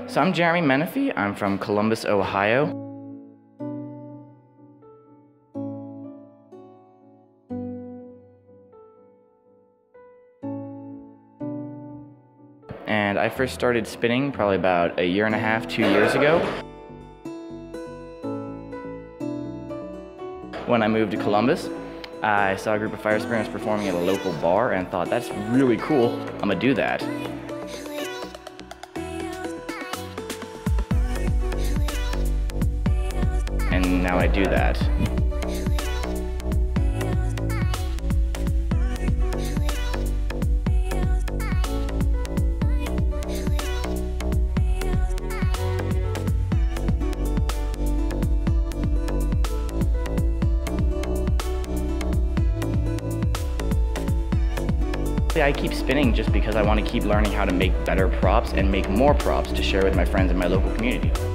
So I'm Jeremy Menefee. I'm from Columbus, Ohio. And I first started spinning probably about a year and a half, 2 years ago. When I moved to Columbus, I saw a group of fire spinners performing at a local bar and thought, that's really cool, I'm gonna do that. And now I do that. I keep spinning just because I want to keep learning how to make better props and make more props to share with my friends in my local community.